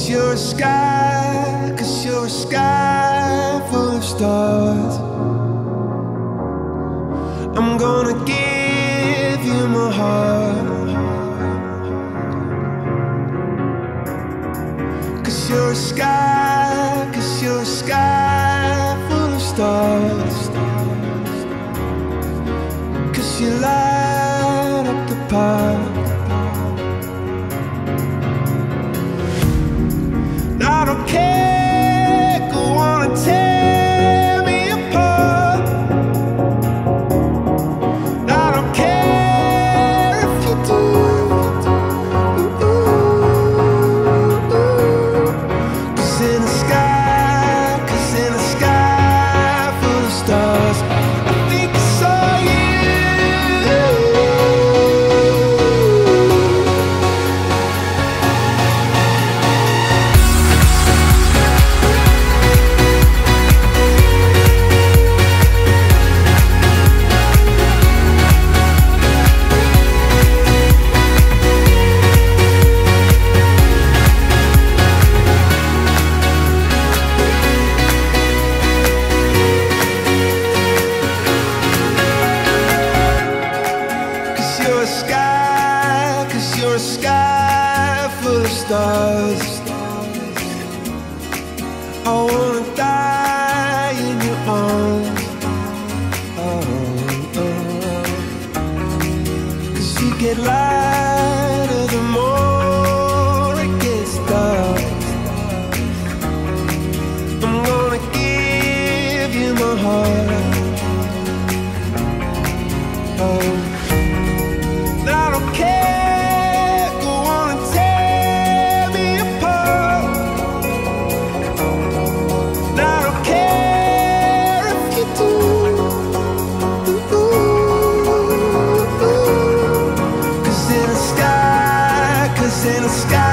you're a sky, 'cause you're a sky full of stars. I'm gonna give you my heart, 'cause you're a sky, 'cause you're a sky full of stars. 'Cause you light up the park. I don't care, go on and tear me apart. I don't care if you do. Cause in the sky, 'cause in the sky full of stars, I think I saw you. You're a sky, 'cause you're a sky full of stars. I wanna die in your arms. Oh, oh. 'Cause you get lighter the more it gets dark. I'm gonna give you my heart. Oh, I don't care, go on and tear me apart. I don't care if you do. Cause in the sky, 'cause in the sky